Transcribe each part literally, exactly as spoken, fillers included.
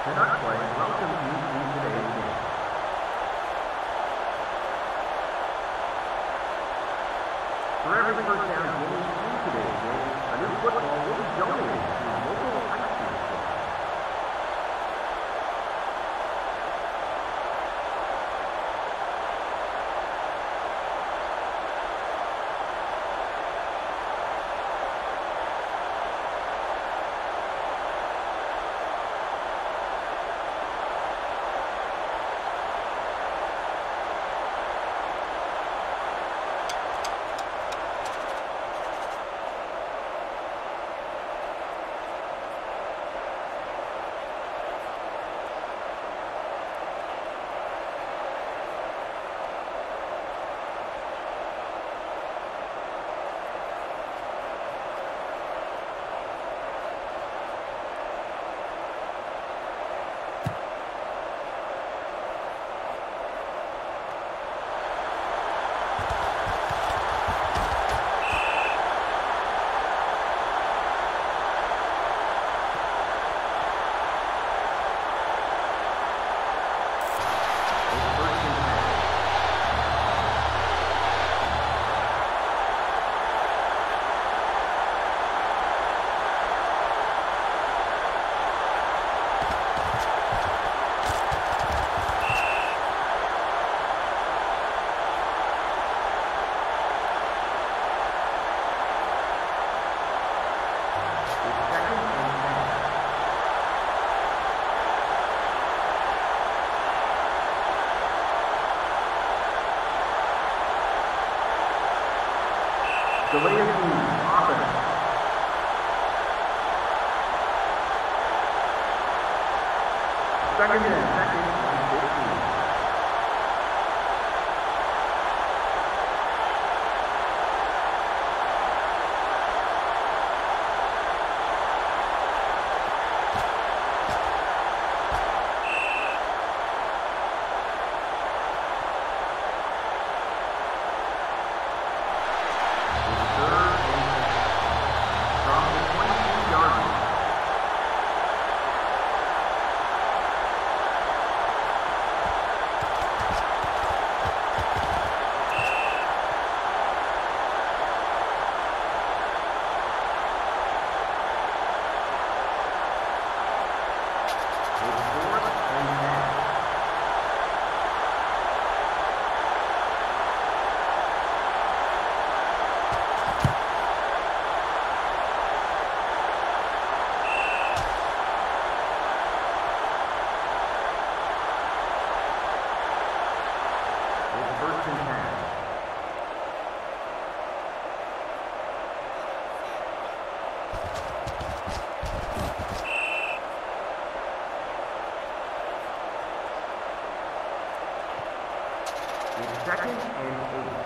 Cannot play. Welcome you to today's game. For every first down gained in today's game, a new football will be donated to local high school schools. The way of the offense. Second and second and fifteen. Second and eight.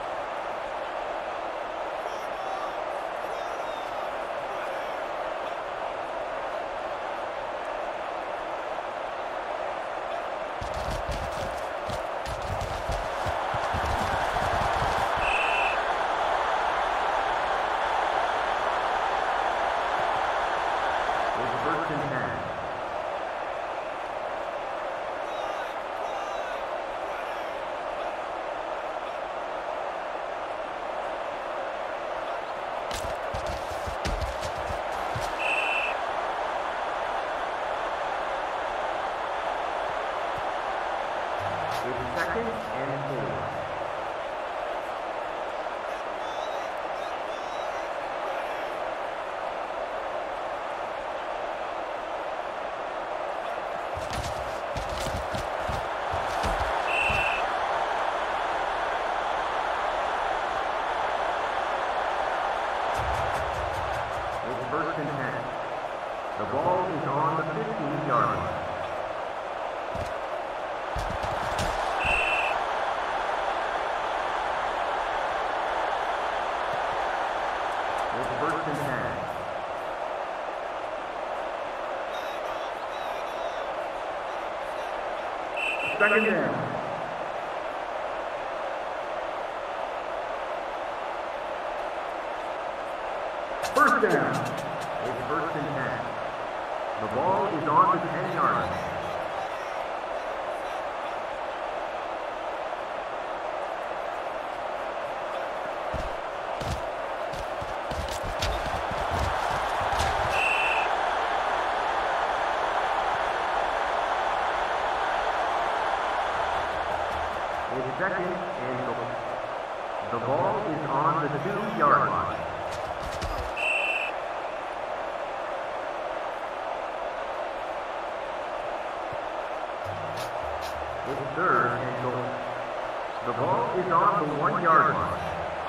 It's first and ten. It's second and four. It's first and ten. The ball is on the fifteen-yard line. First and ten. Second down. First down. It's first and ten. The ball is on the ten-yard line. It's second and goal. The ball is on the two-yard line. It's third and goal. The ball is on the one-yard line.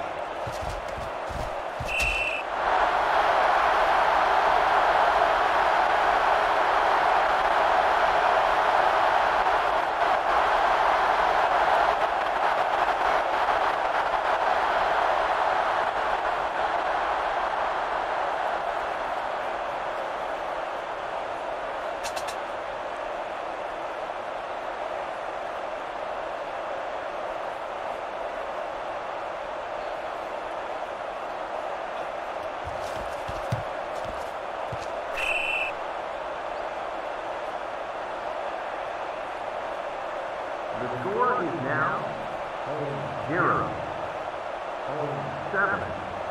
The score is now home zero, home seven.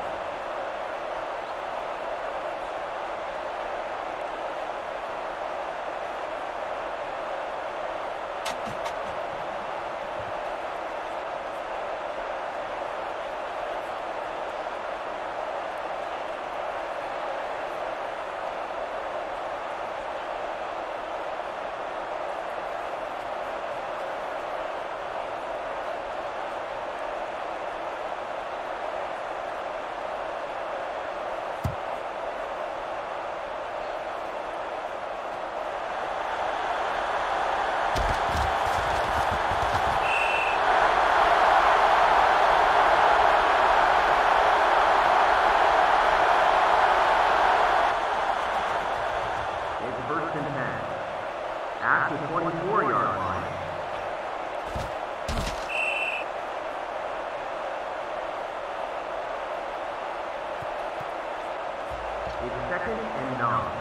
First and ten. At the twenty-four-yard line. It's second and nine.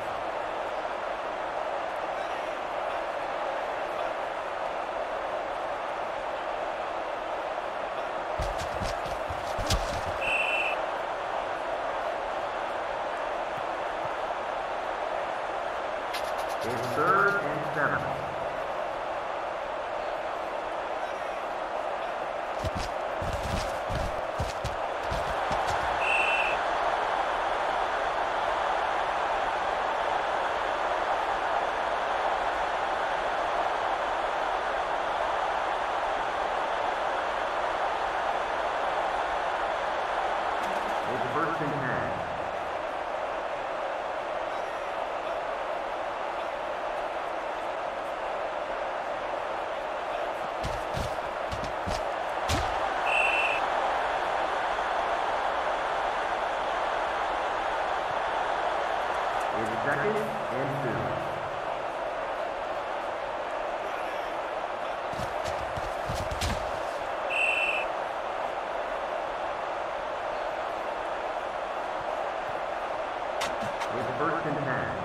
It's third and seven. It's first and ten. It's second and two. It's first and ten.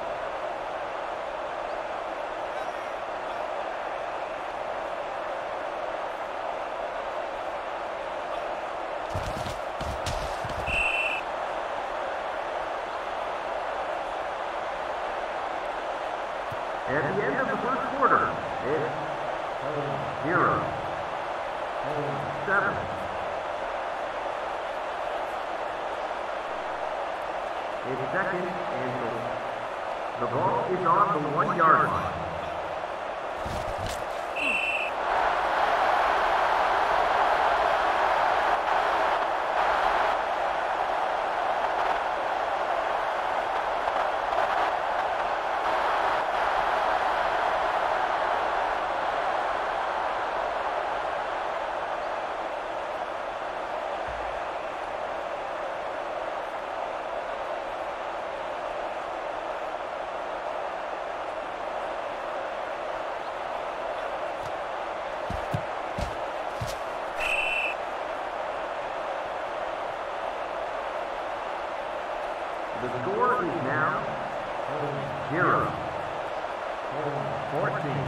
At the end of the first quarter, it's home zero, home seven. It's second and goal. The ball is on the one-yard line. zero. Home fourteen.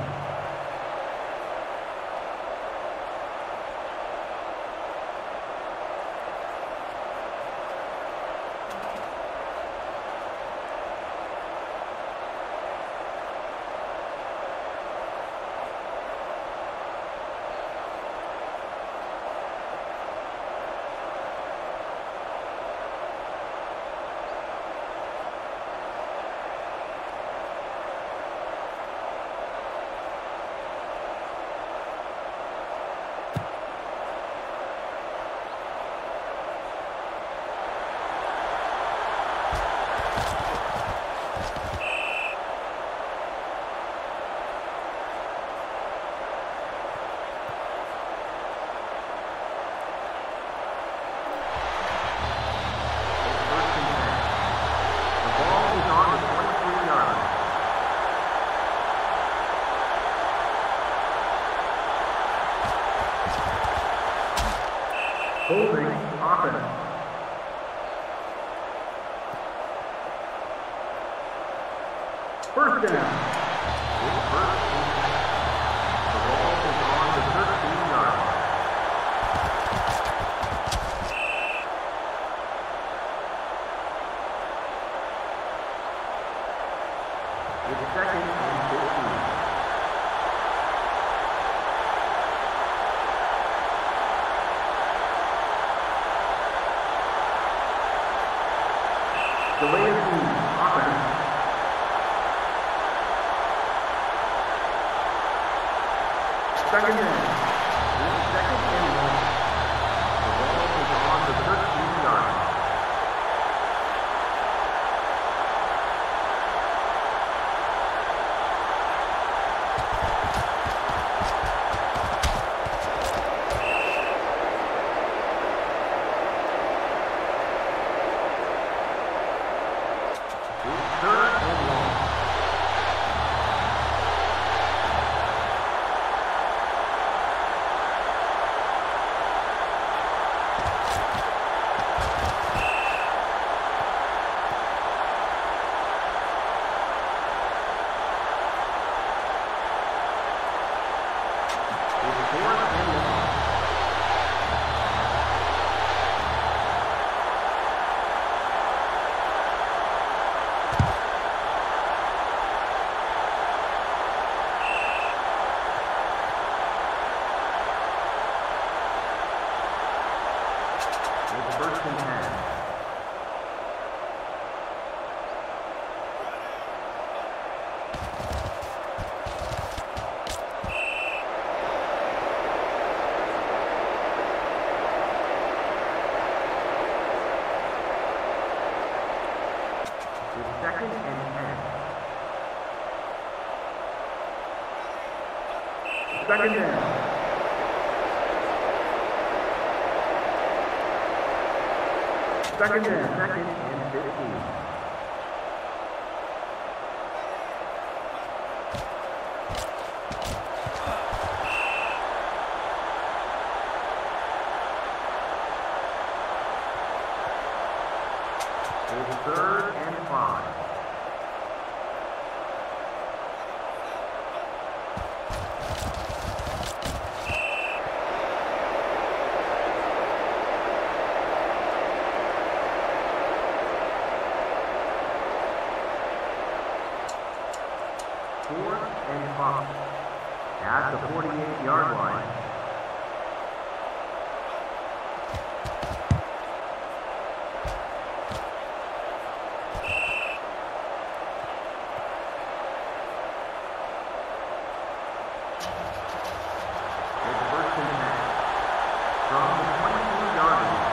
Holding offense. First down. With first and ten. The ball is on the thirteen yard line. With second and fifteen. Delay of game, offense. Second down. With second and one. The ball is on the thirteen yard line. Third and long. It's fourth and long. It's first and ten. It's second and ten. Second down. Second down. Second and fifteen. It's third and five. Fourth and five. At the forty-eight yard line. It's first and ten. From the twenty-two yard line.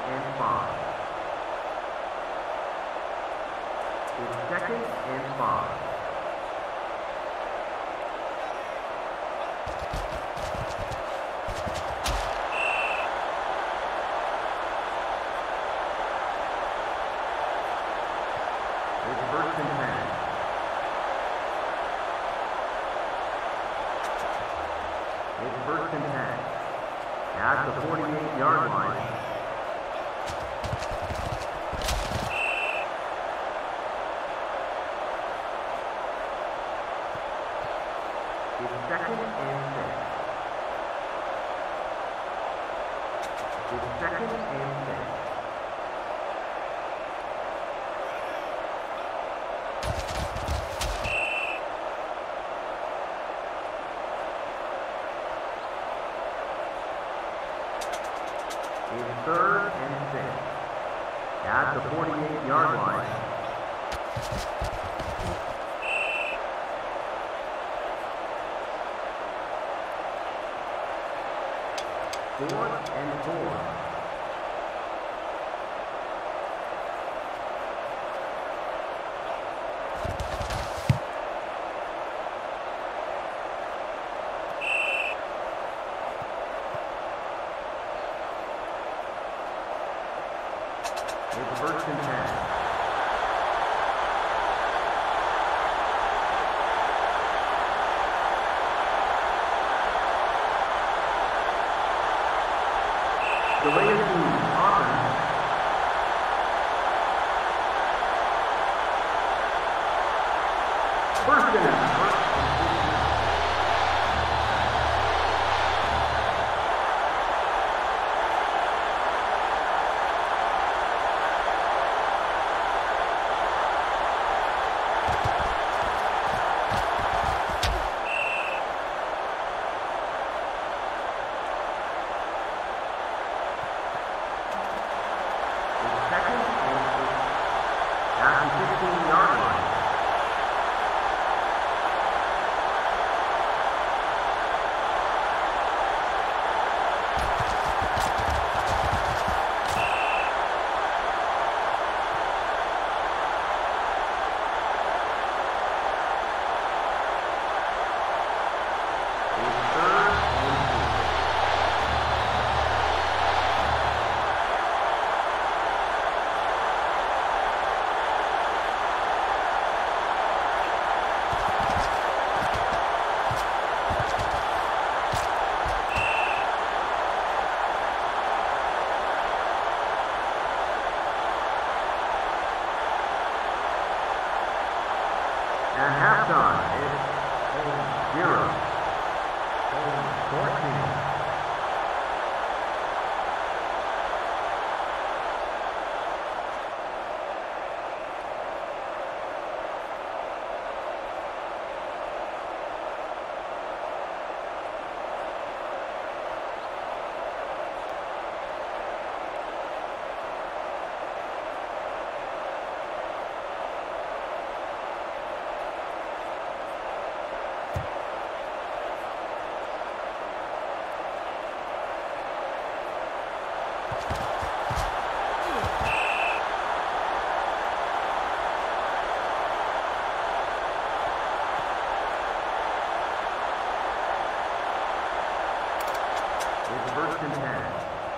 and five. It's second and five. It's first and ten. It's first and ten. At the forty-eight yard line. It's second and six. It's second and six. It's third and six. At the forty-eight yard line. Fourth and four. It's first and ten. Delay of game, offense. First and first and fifteen yard line. It's third and two. At halftime, it's home zero, home fourteen. It's first and ten.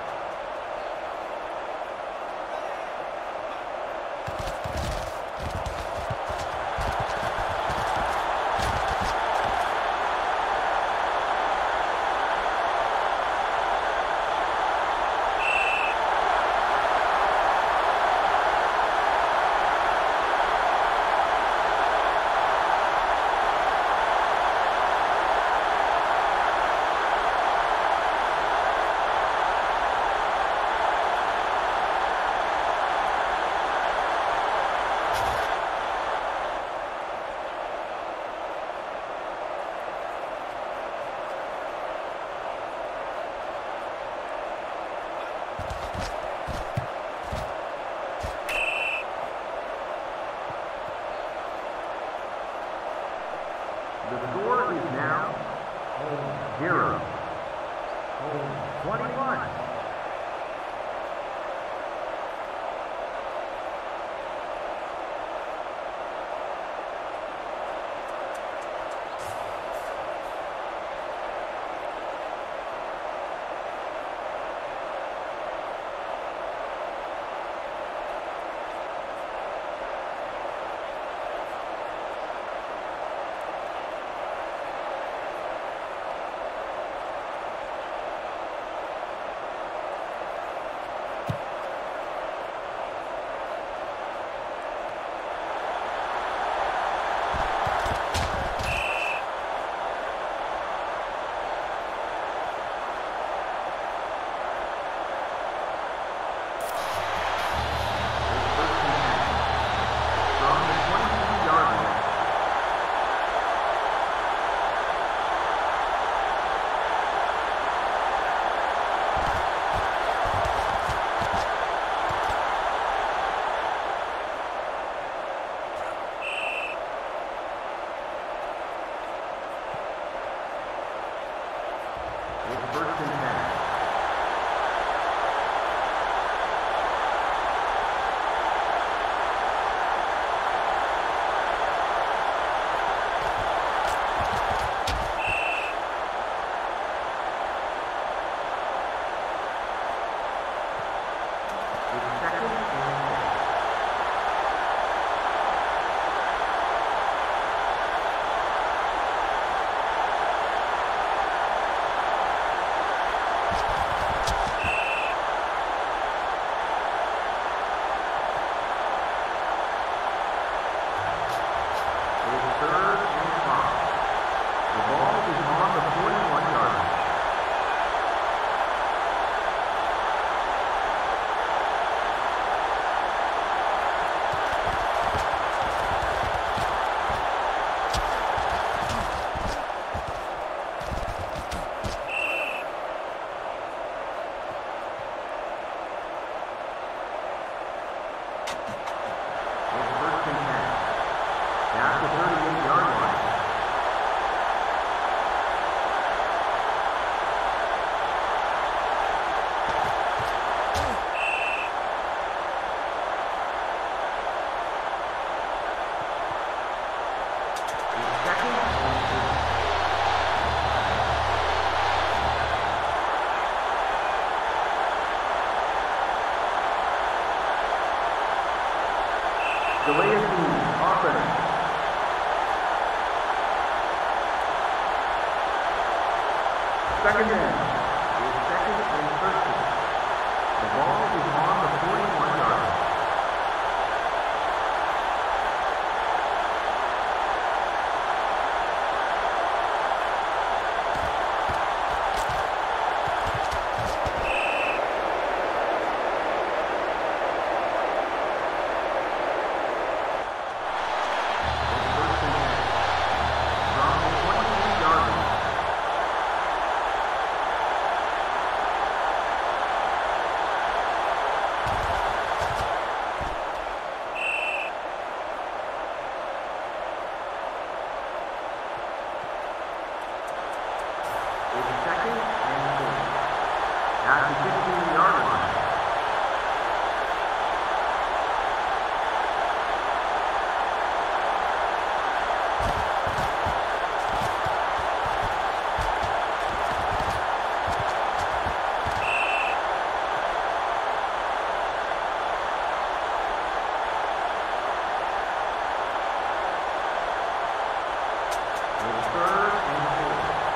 The score is now home zero, home twenty-one. At the thirty-eight-yard line. Delay of game, offense. Second down. Is second and thirteen. The ball is on the forty-one yard line. At the fifteen-yard line. It's third and four.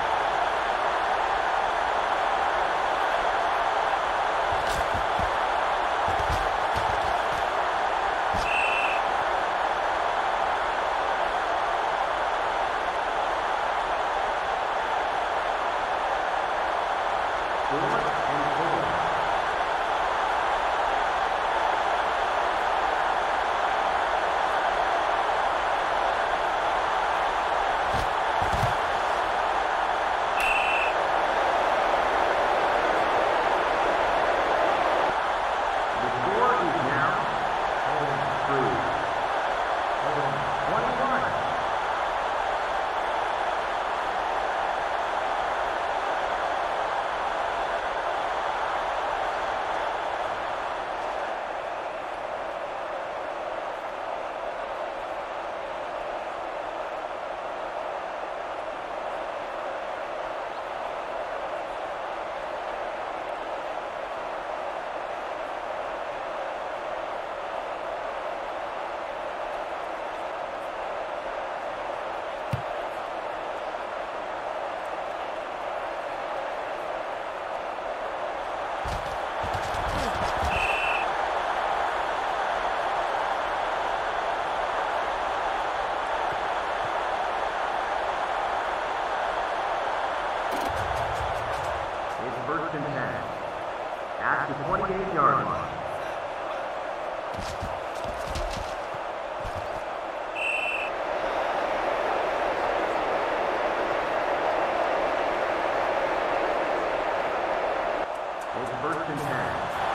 First and ten. At the twenty-eight-yard line. It's first and ten.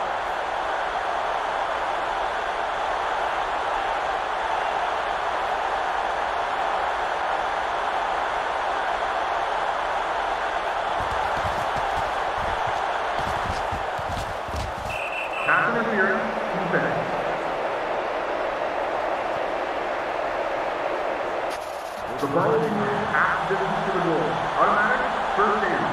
Pass interference, defense. The ball is moved half distance to the goal. Automatic, first down.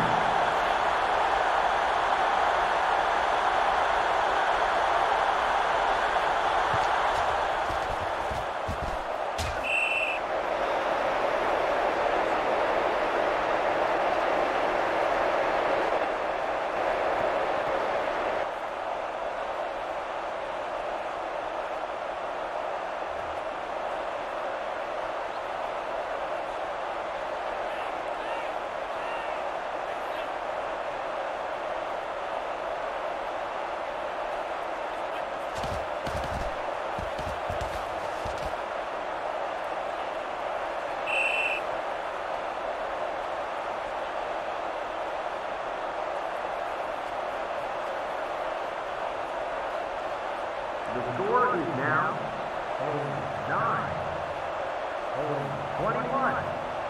The score is now nine. twenty-one.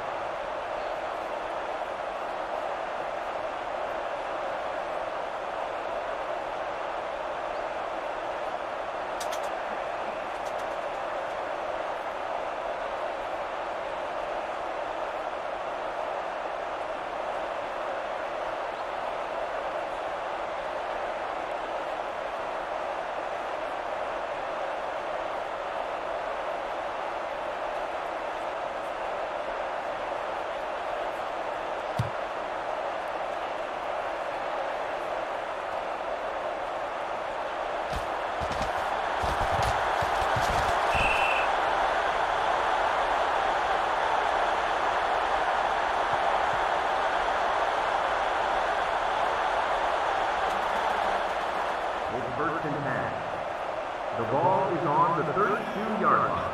First and ten. The ball is on the thirty-two yard line.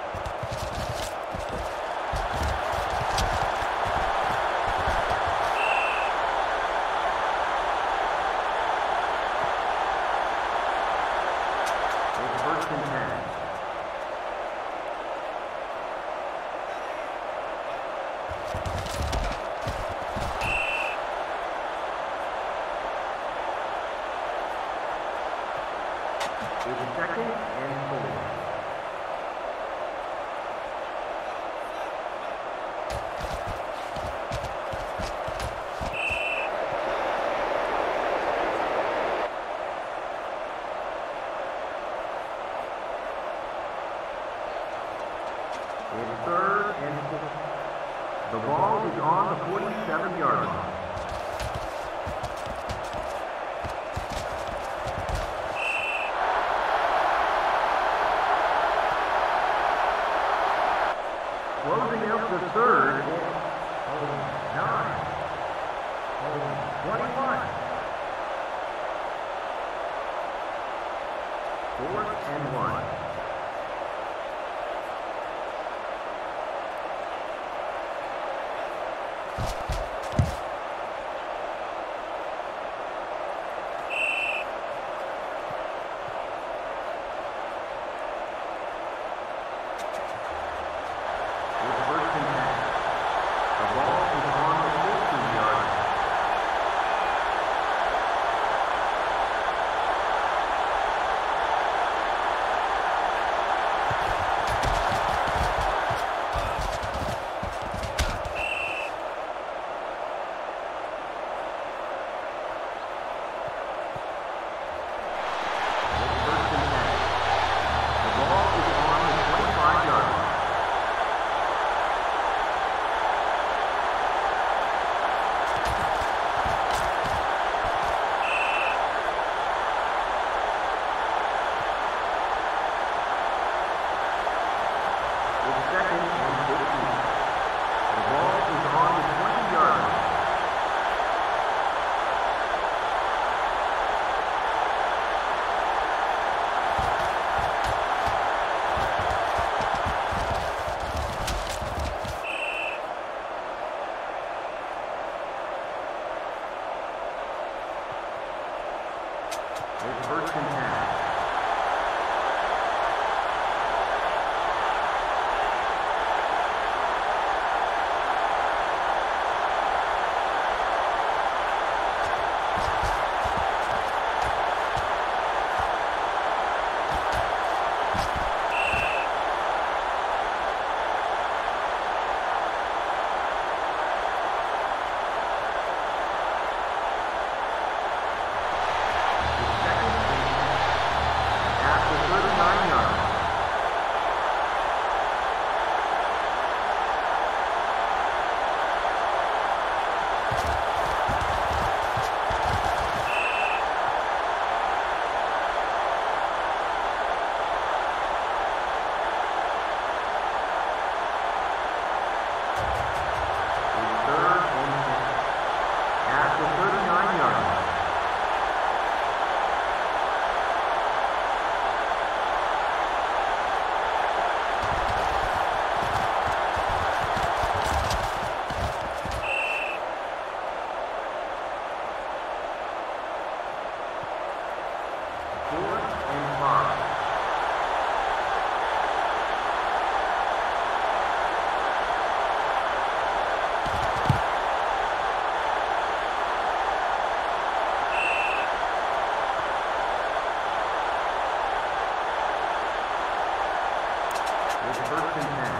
It's first and ten. It's second and four. It's third and four. The ball is on the forty-seven yard line. Closing out the third, oh, nine, oh, twenty-one. Fourth and one. It's first and ten. first and ten.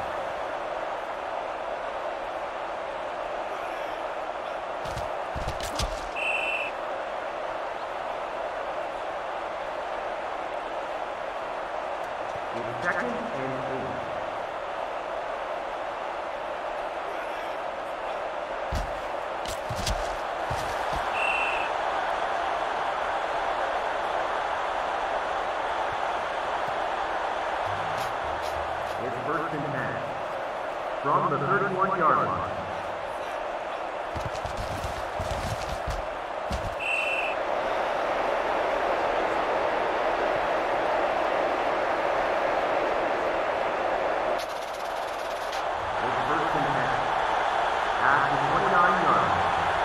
It's second and eight. It's first and ten. From the thirty-one yard line. It's first and ten. At the twenty-nine yard line.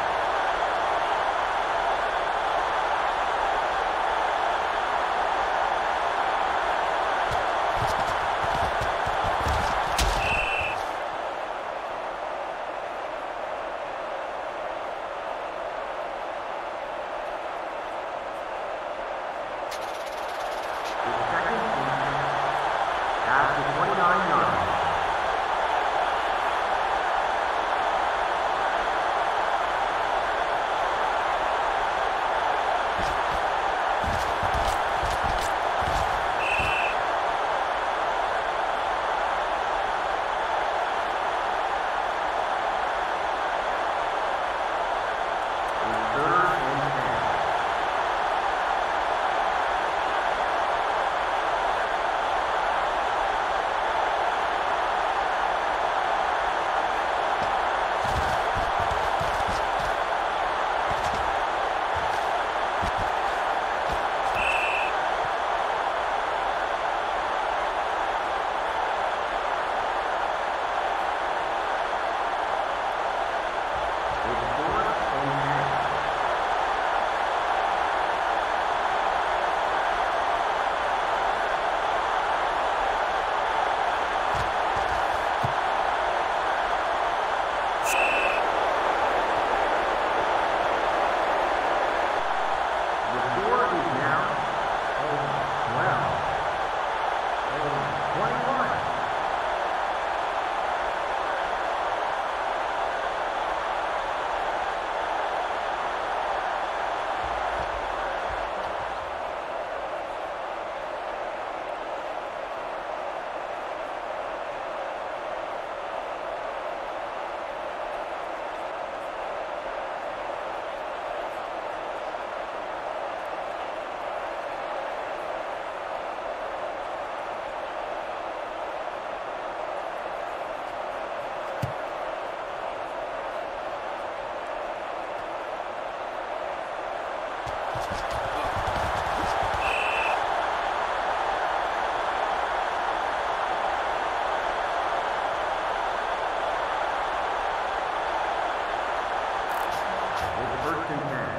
First and ten.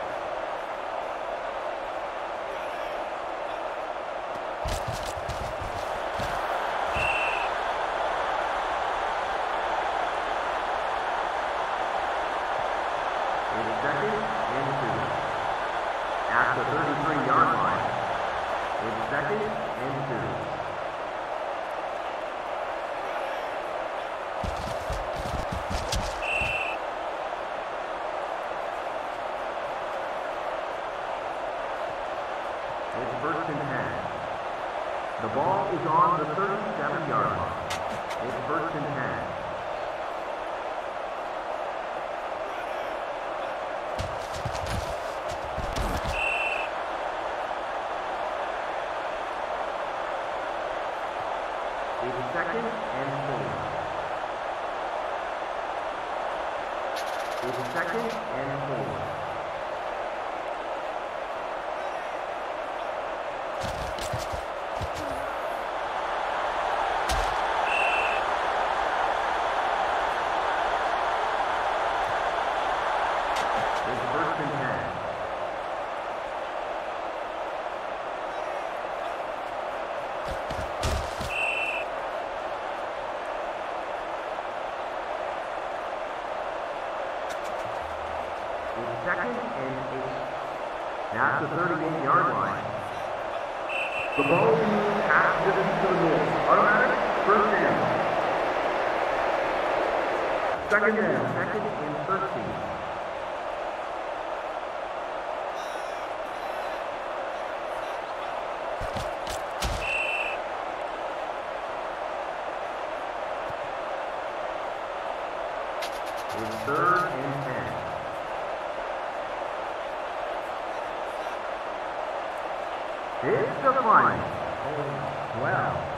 It's second and two. At the thirty-three yard line. It's second and two. It's first and ten. The ball is on the thirty-seven yard line. It's first and ten. It's second and four. It's second and four. Second and eight. At the thirty-eight yard line. The ball is half distance to the goal. Automatic. Second down, second and thirteen. It's third and ten. It's the final. twelve.